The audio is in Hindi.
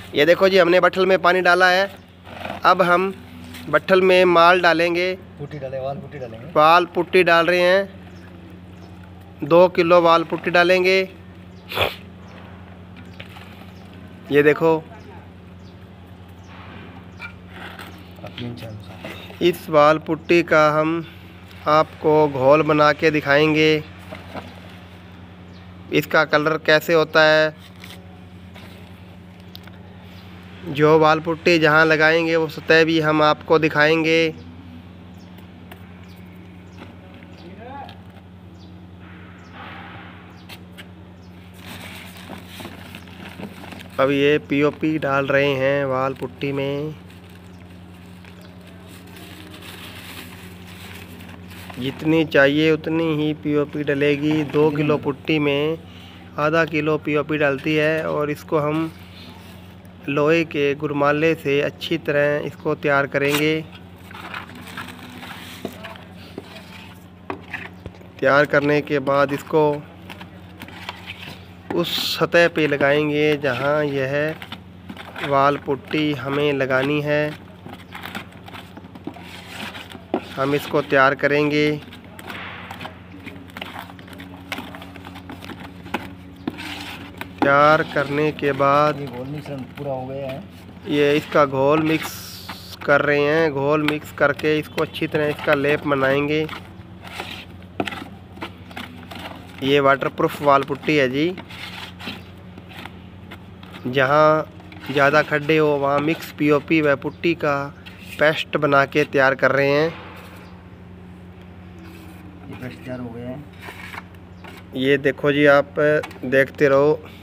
ये देखो जी, हमने बट्ठल में पानी डाला है। अब हम बट्ठल में माल डालेंगे। पुट्टी डालेंगे, वाल पुट्टी डालेंगे। वाल पुट्टी डाल रहे हैं, 2 किलो वाल पुट्टी डालेंगे। ये देखो, इस वाल पुट्टी का हम आपको घोल बना के दिखाएंगे। इसका कलर कैसे होता है। जो वाल पुट्टी जहाँ लगाएंगे वो सतह भी हम आपको दिखाएंगे। अब ये पीओपी डाल रहे हैं वाल पुट्टी में। जितनी चाहिए उतनी ही पीओपी डलेगी। 2 किलो पुट्टी में आधा किलो पीओपी डलती है। और इसको हम लोहे के गुरमाले से अच्छी तरह इसको तैयार करेंगे। तैयार करने के बाद इसको उस सतह पे लगाएंगे जहां यह वाल पुट्टी हमें लगानी है। हम इसको तैयार करेंगे। तैयार करने के बाद ये घोल मिश्रण पूरा हो गया है। ये इसका घोल मिक्स कर रहे हैं। घोल मिक्स करके इसको अच्छी तरह इसका लेप बनाएंगे। ये वाटरप्रूफ वाल पुट्टी है जी। जहाँ ज़्यादा खड्डे हो वहाँ मिक्स पीओपी व पुट्टी का पेस्ट बना के तैयार कर रहे हैं। ये पेस्ट तैयार हो गया है। ये देखो जी, आप देखते रहो।